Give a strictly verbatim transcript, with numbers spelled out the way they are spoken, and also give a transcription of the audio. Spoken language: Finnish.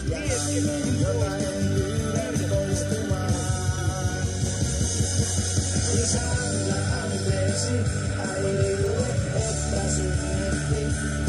jotain pyydän poistumaan. Isä, anna anteeksi äidille, että synnytti.